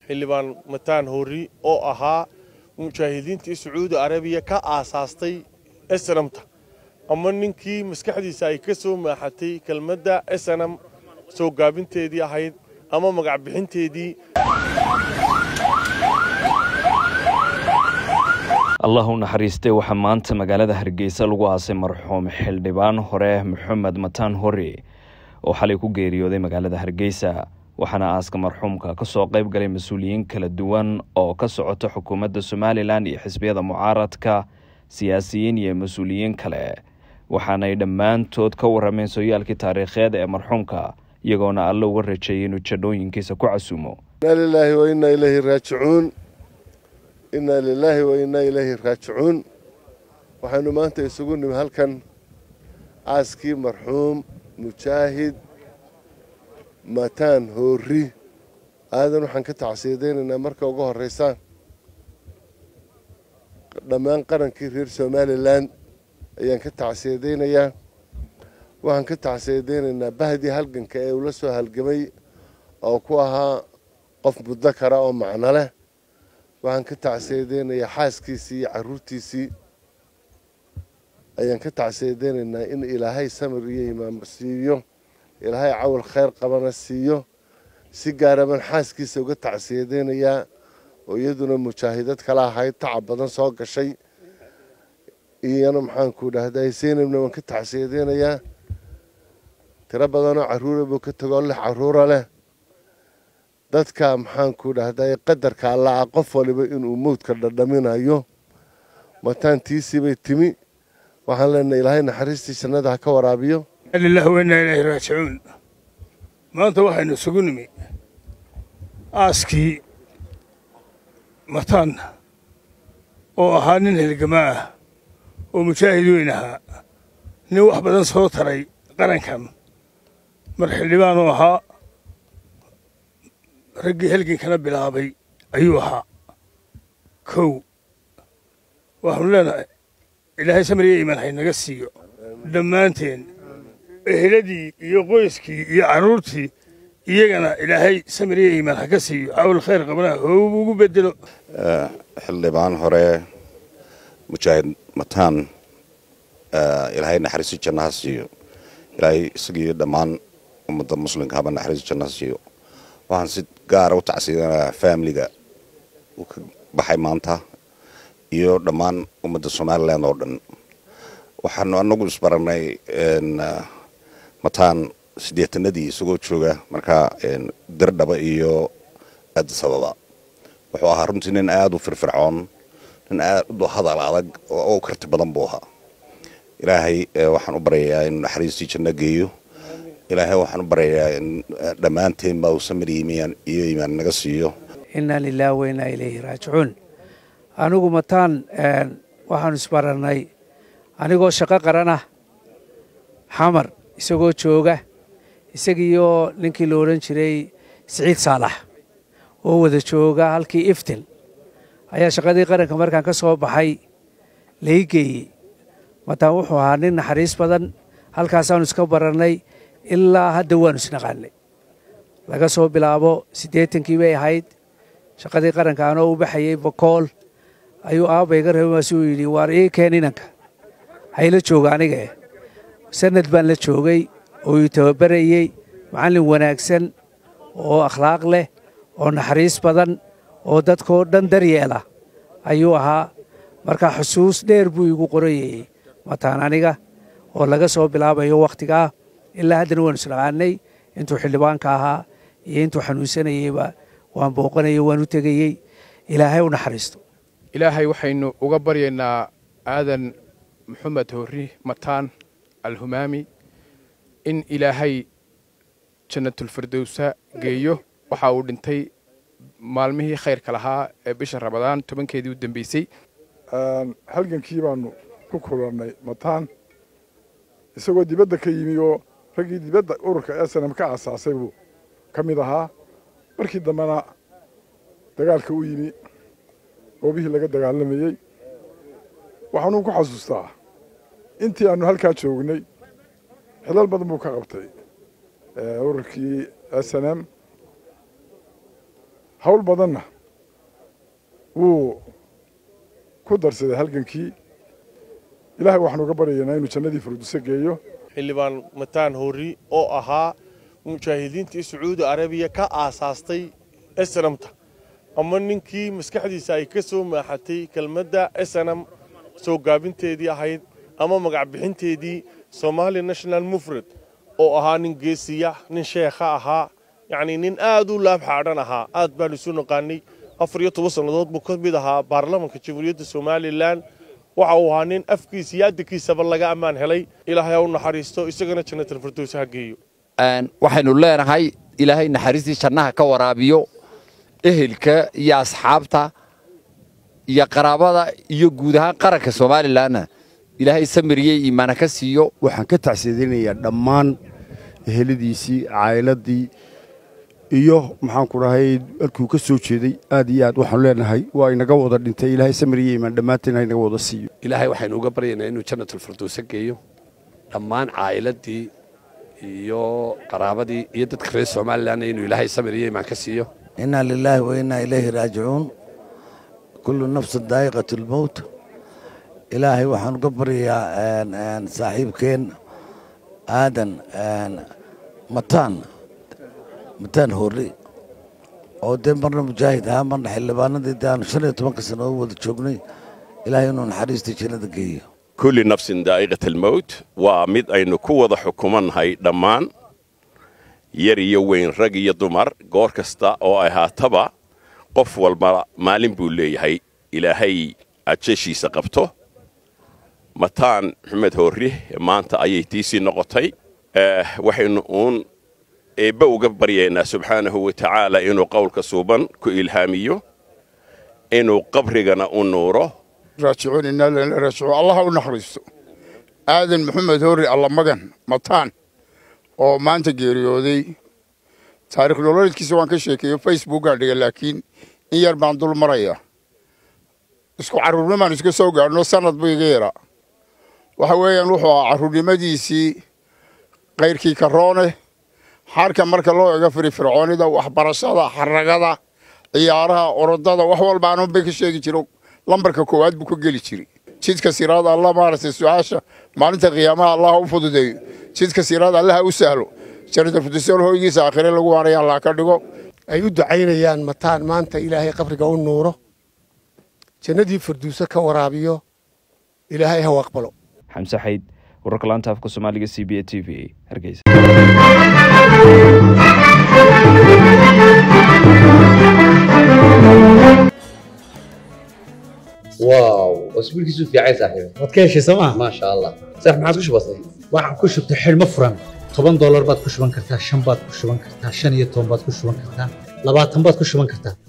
xildhibaan mataan hoori oo ahaa mujaahidiintii Sacuudi Arabiya ka aasaastay SNM-ta ama ninkii maskaxdiisa ay ka soo maaxatay kelmadda SNM soo gaabinteedii ahayd ama magac bixinteedii. الله naxariistay waxa maanta magaalada Hargeysa lagu aasay marxuum xildhibaan hore Maxamed Mataan Hori oo xalay ku geeriyooday magaalada Hargeysa waxaana aaska marxuumka ka soo qayb galay mas'uuliyiin kala duwan oo ka socota xukuumadda Somaliland iyo xisbiyada mucaaradka siyaasiyiin iyo mas'uuliyiin kale waxaana ay dhammaantood ka warameen sooyaalkii taariikheed ee marxuumka iyagoona alla uga rajeeyay inuu jadooyinkiisa ku casuumo. Lillahi wa inna ilayhi raaji'uun. إنا لله وإنا إليه راجعون وحنو ما أنت يسوون هالكن عسكي مرحوم مجاهد متان هوري هذا نحن كتعسيدين إن أمريكا وجوه الرئيسان لما انقرن كثير سومالي لاند أيان كتعسيدين أيان وحن كتعسيدين إن بهدي هالجن كأولسوا هالجمي أو كوها قف بالذكر أو معنا له waxaan ka tacsiideynaa xaaskiisii caruurtiisii ayaan ka tacsiideynaa in Ilaahay samir iyo iimaan siiyo Ilaahay cawl khayr qabana siiyo si gaaraban xaaskiisa uga tacsiideynaa oo iyaduna mujaahidad kala ahayd tacab badan soo gashay iyana maxaan ku dhahday Seenabna waan ka tacsiideynaa tira badan oo caruur buu ka tago leh caruur leh dadka maxaan ku dhahday qadarka Allah qof waliba inuu moodka dhadhaminayo mataantiisii bay timi waxaan leenahay Ilaahay naxariistiisa jannada ka waraabiyo. Lillahi wa inna ilayhi raaji'uun. maanta waxaynu sugu nimi aaskii mataan oo ahaa nin halgamaa ah oo mujaahid weyn ahaa nin wax badan soo taray qarankan mar xildhibaan oo ahaa رجي هلكن كنا بلعبي أيوها كو وحنا إلهي سمري إيمان حين نقصيه دمانتين هلدي يقويسكي يعرورتي يجنا إلهي سمري إيمان حكسيه أو الخير قبله هو بدله حلبان هراء مجاهد متان إلهي نحرس الجناسيو إلهي سقي دمان ومد المسلم كابن نحرس الجناسيو waxaan si gaar ah u tacsiidanaa family-ga uu ka baxay maanta iyo dhammaan ummadda Soomaaliland oo dhan waxaan anagu isbaranay mataan 80-nadii isagoo jooga marka Dirdhaba iyo Addis Ababa wuxuu ahaa runtii nin aad u firfircoon nin aad u hadal adag oo karti badan buu ahaa Ilaahay waxaan u baryayaa in naxariistii janno geeyo إلهي وحنا بريء دمانتين باوسمر إيمان نقصيه. إنا لله وإنا إليه راجعون. أنا قمتان وحنا سبارناي أنا قو شقة قرنا حمر يسوق شوقة يسقيو لينكي لورن شري سعيد صالح هو ذا شوقة هالكي إفتل أيا شقة دي قرن كمر كان كسب بحي ليجي متاوحوا هانين حريص بدن هالكاسان سكبرناي إلا هذا وان سنقالي لقى صوب بلعبه سيدتين كيبي هايد شقدي قرن كانوا بحيي بقول أيو بيقر هو مسؤولي وارئ كانينك هاي لتشوقاني جاي سند بان لتشوقي ويتوبريي معلم وناكسن وأخلاق له ونحريس بدن ودتكو دندرياله أيوها مركا حسوس دير بيجو قرية متانانيجا ولقى صوب بلعبه يو وقتها إلا هذا نوع سلعاني أنتوا حلبان كاها أنتوا حنوسنا يبا وان بوقنا يوانو تجيي إلهي ونحرسته إلهي وحينو وقبر ينا آذن محمد هوري متان الهمامي إن إلهي جنة الفردوس جيو وحاول انتي مالمه خير كلها بشهر رمضان تبن كيدي ودن بيسي halgan kiibaanu ku kulannay mataan isagoo dibadda ka yimiyo ragii dibadda ururka SNM ka aasaasay buu kamid ahaa markii dambana dagaalka u yimi goobihii laga dagaalamayay waxaanu ku xasuustaa intii aanu halkaa joognay xilal badan buu ka qabtay ururkii SNM hawl badanna wuu ku darsaday halgankii ilaahay waxaan uga baryaynaa inuu jannadii firdawsa geeyo xildhibaan mataan hori oo ahaa mujaahidiintii sacuudi arabiya ka aasaastay SNMta ama ninkii maskaxdiisa ay ka soo maaxatay kelmadda SNM soo gaabinteedii ahayd ama magac bixinteedii Somali National Movement oo ahaa nin geesiya nin sheekha ahaa يعني نين آدو لاب حارنها آد بالسون قاني أفريقيا وصل ضد مكتبها برلمان كجمهورية الصومالي لان وعوانين أفكي سيادة كي سبلا أمان هلي إلى هيون حريستو إستجنا كنا الفردوس هجيو أن وحنا الله نهاي إلى هاي نحريستي شنها كورابيو إهلك يا أصحابته يا قرابة يجودها قرك الصومالي لنا إلى هاي سمرية إيمانك سيو وحنا كتعسيدين يا دمان هلديسي عائلتي iyo maxaan ku rahay alkuu ka soo jeeday aad iyo aad waxaan leenahay waa inaga wada dhintay ilaahay samriye iman dhamaanteen inaga wada siiyo ilaahay waxaan uga baryaynaa inuu jannatul firdaws geeyo dhammaan caa'iladii iyo qaraabadii iyo dadka reer Soomaaliland inuu ilaahay samriye iman ka siiyo inna lillahi wa inna ilayhi raaji'uun kullu nafsin daa'iqatul maut ilaahay waxaan uga baryayaa saaxiibkeen aadan mataan hori oo dee marna mujaahid ahaa marna xildhibaanadii daan 15 sano oo wada joognay ilaahay inuu naxariistii jannada geeyo kulli nafsin daa'iqatul maut waa mid aynu ku wada xukumannahay dhammaan yar iyo weyn rag iyo dumar goor kasta oo ay haataba qof walba maalin buu leeyahay ilaahay ajashiisa qabto mataan maxamed hori maanta ayay tiisi noqotay waxaynu إبا وقبرينا سبحانه وتعالى إنه قولك صوبا كإلهاميه إنه قبرنا النوره راجعون إن راجعوا الله ونحرسه آذن محمد هوري الله مجن مطان أو ما أنت جيريودي تاريخ الأولاد كيسوان كشيكي فيسبوك عليه لكن إن يربع دول مرايا اسكو عرورنا ما نسكو سوقا إنه سند بيغيرا وحويا نروحوا عروري مديسي غير كي كرونه حركة مركز الله يغفر فرعوني ده وحبرشة حرقة ده عيارها أردة ده وحول بعنون بكشيء يجرو لمبرك كواد بكو جلي شري شيء كثيرات الله ما رأس السعاشة ما أنت قيامها الله وفضل ده شيء كثيرات الله وسهله شرط الفدسيون هو يجي ساخرين لقوا عليه الله كردقو أيود عينيان متان ما أنت إلهي قبرك أو النوره جندي فردوسك ورابيو إلهي هو أقبله حمزة حيد ورقلانتا في كوسوماليا CBA TV هرجيس واو واسبوعك في عايز صاحبي وتكيش سما ما شاء الله صح معك وش بسيط waxaan ku shubtay xilmo furan $10 baad ku shuban kartaa 5 baad ku shuban kartaa 15 baad ku shuban kartaa 20 baad ku shuban kartaa